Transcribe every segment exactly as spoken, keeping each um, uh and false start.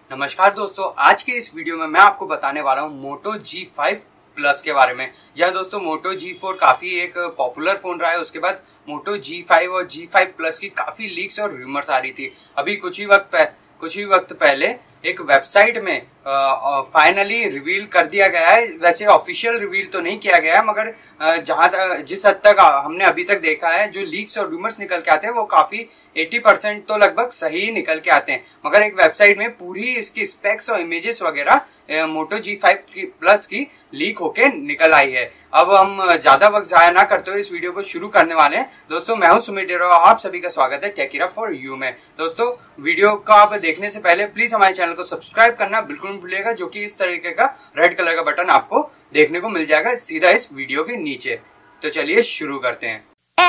नमस्कार दोस्तों, आज के इस वीडियो में मैं आपको बताने वाला हूँ मोटो जी फाइव प्लस के बारे में। जहाँ दोस्तों मोटो जी फोर काफी एक पॉपुलर फोन रहा है, उसके बाद मोटो जी फाइव और जी फाइव प्लस की काफी लीक्स और रूमर्स आ रही थी। अभी कुछ ही वक्त कुछ ही वक्त पहले एक वेबसाइट में फाइनली रिवील कर दिया गया है। वैसे ऑफिशियल रिवील तो नहीं किया गया है, मगर जहां तक जिस हद तक हमने अभी तक देखा है, जो लीक्स और रूमर्स निकल के आते हैं वो काफी अस्सी परसेंट तो लगभग सही निकल के आते हैं। मगर एक वेबसाइट में पूरी इसकी स्पेक्स और इमेजेस वगैरह मोटो जी फाइव की प्लस की लीक होके निकल आई है। अब हम ज्यादा वक्त जाया ना करते हुए इस वीडियो को शुरू करने वाले हैं। दोस्तों मैं हूं सुमित और आप सभी का स्वागत है tech it up for you में। दोस्तों वीडियो को आप देखने से पहले प्लीज हमारे चैनल को सब्सक्राइब करना बिल्कुल नहीं भूलिएगा, जो कि इस तरीके का रेड कलर का बटन आपको देखने को मिल जाएगा सीधा इस वीडियो के नीचे। तो चलिए शुरू करते हैं।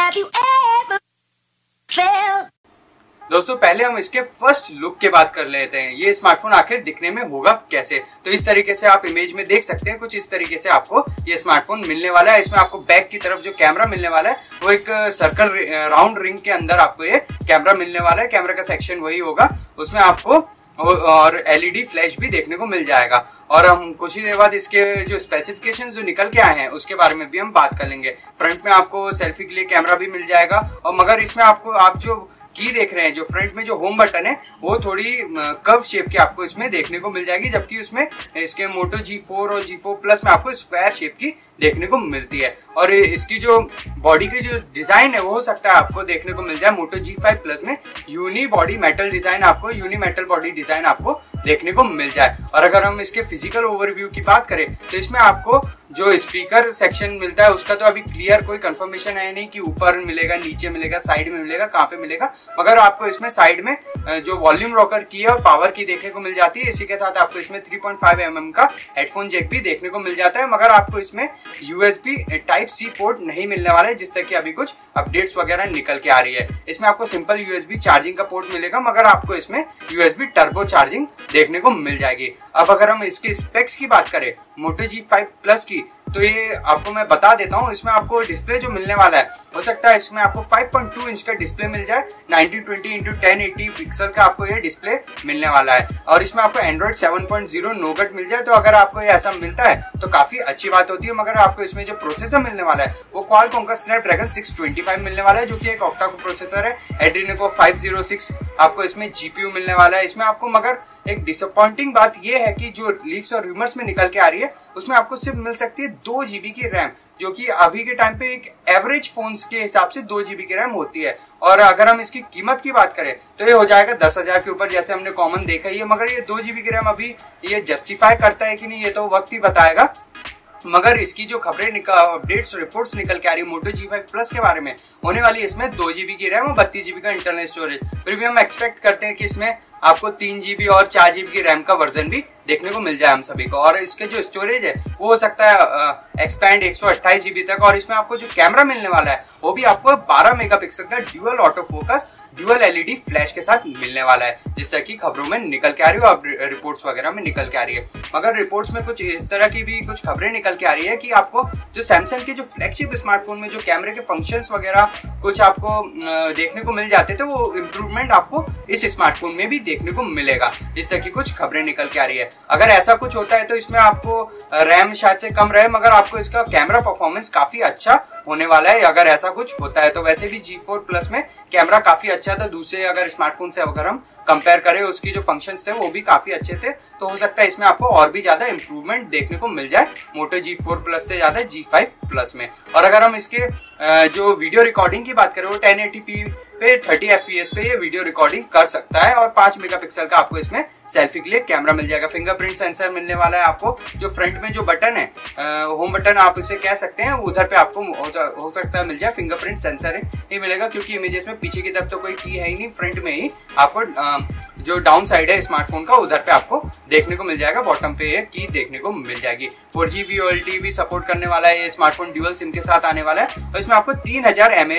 दोस्तों पहले हम इसके फर्स्ट लुक की बात कर लेते हैं। ये स्मार्टफोन आखिर दिखने में होगा कैसे। तो इस तरीके से आप इमेज में देख सकते हैं, कुछ इस तरीके से आपको ये स्मार्टफोन मिलने वाला है। इसमें आपको बैक की तरफ जो कैमरा मिलने वाला है वो एक सर्कल राउंड रिंग के अंदर आपको ये कैमरा मिलने वाला है। कैमरा का सेक्शन वही होगा, उसमें आपको और एलईडी फ्लैश भी देखने को मिल जाएगा। और हम कुछ ही देर बाद इसके जो स्पेसिफिकेशंस जो निकल के आए हैं उसके बारे में भी हम बात कर लेंगे। फ्रंट में आपको सेल्फी के लिए कैमरा भी मिल जाएगा, और मगर इसमें आपको आप जो की देख रहे हैं, जो फ्रंट में जो होम बटन है वो थोड़ी कर्व शेप की आपको इसमें देखने को मिल जाएगी, जबकि उसमें इसके मोटो जी फोर और जी फोर प्लस में आपको स्क्वायर शेप की देखने को मिलती है। और इसकी जो बॉडी की जो डिजाइन है वो हो सकता है आपको देखने को मिल जाए मोटो जी फाइव प्लस में यूनी बॉडी मेटल डिजाइन आपको यूनी मेटल बॉडी डिजाइन आपको देखने को मिल जाए। और अगर हम इसके फिजिकल ओवरव्यू की बात करें तो इसमें आपको जो स्पीकर सेक्शन मिलता है उसका तो अभी क्लियर कोई कंफर्मेशन है नहीं कि ऊपर मिलेगा, नीचे मिलेगा, साइड में मिलेगा, कहाँ पे मिलेगा। मगर आपको इसमें साइड में जो वॉल्यूम रॉकर की है और पावर की देखने को मिल जाती है। इसी के साथ आपको इसमें three point five M M का हेडफोन जैक भी देखने को मिल जाता है। मगर आपको इसमें यूएसबी टाइप सी पोर्ट नहीं मिलने वाला है, जिस तरह की अभी कुछ अपडेट्स वगैरह निकल के आ रही है। इसमें आपको सिंपल यूएसबी चार्जिंग का पोर्ट मिलेगा, मगर आपको इसमें यूएसबी टर्बो चार्जिंग देखने को मिल जाएगी। अब अगर हम इसके स्पेक्स की बात करें मोटो जी फाइव प्लस की, तो ये आपको मैं बता देता हूँ। इसमें आपको डिस्प्ले जो मिलने वाला है हो सकता है इसमें आपको फाइव पॉइंट टू इंच का डिस्प्ले मिल जाए। Nineteen twenty into ten eighty pixel का आपको ये डिस्प्ले मिलने वाला है। और इसमें आपको Android seven point zero Nougat मिल जाए, तो अगर आपको ये ऐसा मिलता है तो काफी अच्छी बात होती है। मगर आपको इसमें जो प्रोसेसर मिलने वाला है वो क्वालकॉम का स्नैपड्रैगन सिक्स ट्वेंटी फाइव मिलने वाला है, जो कि एक ऑक्टा कोर प्रोसेसर है। एड्रीनो फाइव ज़ीरो सिक्स आपको इसमें जीपीयू मिलने वाला है। इसमें आपको मगर एक डिसअपॉइंटिंग बात यह है कि जो लीक्स और रूमर्स में निकल के आ रही है उसमें आपको सिर्फ मिल सकती है दो जीबी की रैम, जो कि अभी के टाइम पे एक एवरेज फोन्स के हिसाब से दो जीबी की रैम होती है। और अगर हम इसकी कीमत की बात करें तो ये हो जाएगा दस हजार के ऊपर, जैसे हमने कॉमन देखा ही है। मगर ये दो जीबी की रैम अभी ये जस्टिफाई करता है कि नहीं, ये तो वक्त ही बताएगा। मगर इसकी जो खबरें अपडेट्स रिपोर्ट्स निकल के आ रही है मोटो जी फाइव प्लस के बारे में, होने वाली इसमें दो जीबी की रैम और बत्तीस जीबी का इंटरनल स्टोरेज। फिर भी हम एक्सपेक्ट करते हैं कि इसमें आपको तीन जीबी और चार जीबी की रैम का वर्जन भी देखने को मिल जाए हम सभी को। और इसके जो स्टोरेज है वो हो सकता है एक्सपैंड एक सौ अट्ठाईस जीबी तक। और इसमें आपको जो कैमरा मिलने वाला है वो भी आपको बारह मेगापिक्सल का dual auto focus dual LED flash के साथ मिलने वाला है, जिस तरह की खबरों में निकल के आ रही है और रिपोर्ट्स वगैरह में निकल के आ रही है। मगर रिपोर्ट्स में कुछ इस तरह की भी कुछ खबरें निकल के आ रही है कि आपको जो सैमसंग के जो फ्लैगशिप स्मार्टफोन में जो कैमरे के फंक्शंस वगैरह कुछ आपको देखने को मिल जाते थे, वो इम्प्रूवमेंट आपको इस स्मार्टफोन में भी देखने को मिलेगा। इस तरह की कुछ खबरें निकल के आ रही है। अगर ऐसा कुछ होता है तो इसमें आपको रैम शायद से कम रहे, मगर आपको इसका कैमरा परफॉर्मेंस काफी अच्छा होने वाला है अगर ऐसा कुछ होता है तो। वैसे भी जी फोर प्लस में कैमरा काफी अच्छा था, दूसरे अगर स्मार्टफोन से अगर हम कंपेयर करें उसकी जो फंक्शंस थे वो भी काफी अच्छे थे। तो हो सकता है इसमें आपको और भी ज्यादा इंप्रूवमेंट देखने को मिल जाए मोटो जी फोर प्लस से ज्यादा जी फाइव प्लस में। और अगर हम इसके जो वीडियो रिकॉर्डिंग की बात करें वो टेन एटी पी पे थर्टी एफ पी एस पे ये वीडियो रिकॉर्डिंग कर सकता है। और पांच मेगापिक्सल का आपको इसमें सेल्फी के लिए कैमरा मिल जाएगा। फिंगरप्रिंट सेंसर मिलने वाला है आपको। जो फ्रंट में जो बटन है, होम बटन आप इसे कह सकते हैं, उधर पे आपको हो सकता है मिल जाए फिंगरप्रिंट सेंसर है ये मिलेगा, क्योंकि इमेजेस में पीछे की तरफ तो कोई की है ही नहीं, फ्रंट में ही आपको जो डाउन साइड है स्मार्टफोन का उधर पे आपको देखने को मिल जाएगा। बॉटम पे ये की देखने को मिल जाएगी। Four G V O L T भी सपोर्ट करने वाला है ये स्मार्टफोन, ड्यूअल सिम के साथ आने वाला है। और इसमें आपको तीन हजार एम एच की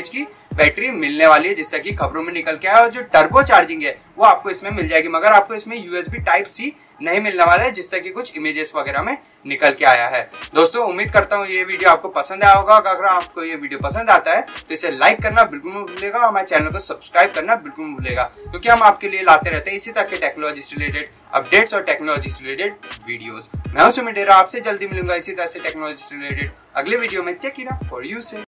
बैटरी मिलने वाली है, जिससे कि खबरों में निकल के आया, और जो टर्बो चार्जिंग है वो आपको इसमें मिल जाएगी, मगर आपको इसमें यूएसबी टाइप सी नहीं मिलने वाला है, जिससे कि कुछ इमेजेस वगैरह में निकल के आया है। दोस्तों उम्मीद करता हूँ ये वीडियो आपको पसंद आया होगा। अगर आपको ये वीडियो पसंद आता है तो इसे लाइक करना बिल्कुल मत भूलिएगा और हमारे चैनल को सब्सक्राइब करना बिल्कुल मत भूलिएगा, क्योंकि हम आपके लिए लाते रहते हैं इसी तरह के टेक्नोलॉजी से रिलेटेड अपडेट्स और टेक्नोलॉजी से रिलेटेड वीडियोस। मैं हूं सुमित डेरा, आपसे जल्दी मिलूंगा इसी तरह से टेक्नोलॉजी से रिलेटेड अगले वीडियो में। टेक केयर फॉर यू से।